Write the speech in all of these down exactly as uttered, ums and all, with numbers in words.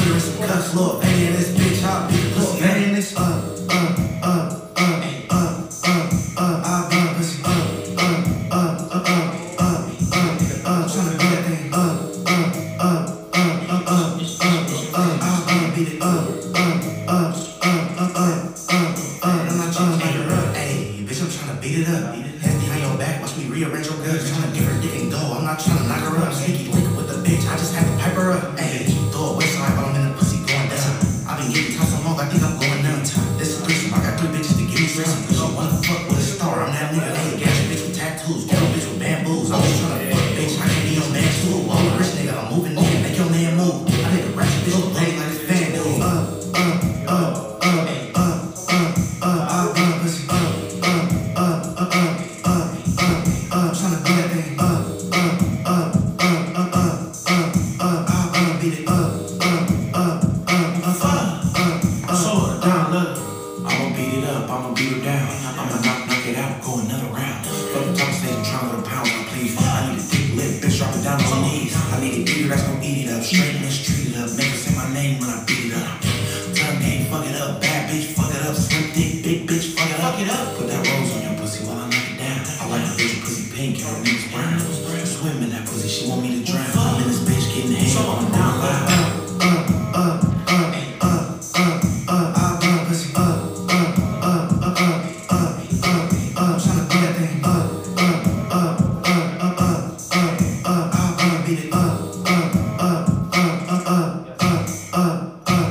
her in some cuffs, little baby in this bitch, I'll beat the pussy. Baby in this, uh, uh, uh, uh, uh, uh, uh, I'll beat the pussy, uh, uh, uh, uh, uh, uh, uh, uh, tryna beat that thing, uh, uh, uh, uh, uh, uh, uh, uh, I'll beat it, uh, uh, uh, uh, uh, uh, uh, I'm not tryna beat her up, ayy, bitch, I'm tryna beat it up. Hands behind your back, watch me rearrange your goods, tryna give her dick and go. I'm not tryna knock her up, sneaky link with the bitch, I just had to pipe her up, ayy. Throw a waistline, but I'm in the pussy going down. I've been getting time so long, I think I'm going down. This is a threesome, I got three bitches to give me threesome. Cause you wanna fuck with a star, I'm that nigga, ayy. Got your bitch with tattoos, got a bitch with bamboos. I'm just tryna fuck, bitch, I can be your man too. I'm a rich nigga, I'm moving in, make your man move. I need a ratchet bitch with legs like a fan, dude. Uh, uh, uh, uh, uh, uh, uh, I'll beat the pussy, uh, uh, uh, uh, uh, uh, uh, uh, tryna beat that thing, uh, uh, uh, uh, uh, uh, uh, uh, I'll beat it, uh, uh, uh, uh, uh, uh, uh, slow her down, look. I'ma beat it up, I'ma beat her down. I'ma knock, knock it out, go another round. Fuck the top stage, I'm trying to pound on, please. I need a thick lip, bitch, drop it down on my knees. I need an eater that's gon' eat it up, straighten this treat it up. Make her say my name when I beat it up. Tongue game, fuck it up, bad bitch, fuck it up. Slim thick, big bitch, fuck it up. Fuck it up. Put that rose on your pussy while I knock it down. I like a bitch pussy pink and her niggas brown. Swim in that pussy, she want me to drown. I'm in this bitch getting hands on the down loud. uh, uh, uh, uh, uh, uh, I'll beat the pussy, uh, uh, uh, uh, uh, uh, uh, uh, tryna beat that thing, uh, uh, uh, uh, uh, uh, uh, I'll beat it, uh, uh, uh, uh, uh, uh, uh, uh.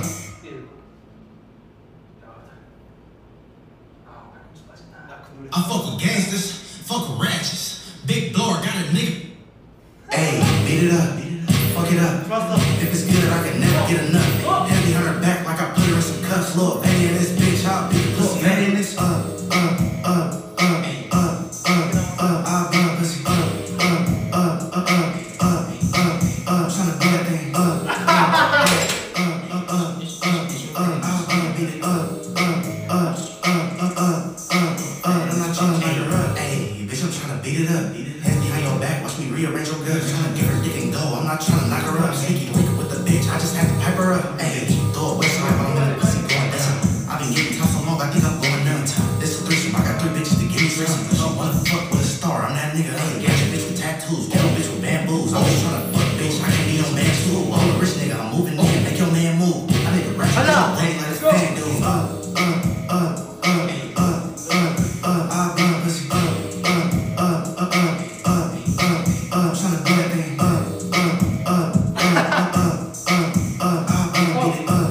I fuck with gangsters, fuck with ratchets, big blower, got a nigga. Ayy, beat it up, fuck it up. If it's good, I can never get enough. Heavy on her back like I put her in some cuffs. Little baby in this bitch, I'll beat the pussy. Baby in this, uh, uh, uh, uh, uh, uh, uh, I'll beat the pussy, uh, uh, uh, uh, uh, uh, uh, uh, tryna beat that thing, uh, uh, uh, uh, uh, uh, uh, I'll beat it, uh, uh, uh, uh, uh, uh, uh, I'm not tryna beat her up, ayy, bitch, I'm tryna beat it up. Hands behind your back, watch me rearrange your goods, tryna give her dick and go. I'm not tryna knock her up, sneaky link with the bitch, I just had to pipe her up, ayy. Throw a waistline, but I'm in the pussy going down. I've been getting time so long, I think I'm going down. This is a threesome, I got three bitches to give me threesome. Cause you wanna fuck with a star, I'm that nigga, ayy. Got your bitch with tattoos, got a bitch with bamboos. I'm just tryna fuck, bitch, I can be your man too. I'm a rich nigga, I'm moving in, make your man move. I need a ratchet bitch with legs like a fan, dude. Uh, uh, uh, uh, uh, uh, uh, I'll beat the pussy, uh, uh, uh, uh, uh, uh, uh, uh, tryna beat that thing, uh, uh, uh, uh, uh, uh, uh, uh, I'll beat it, uh.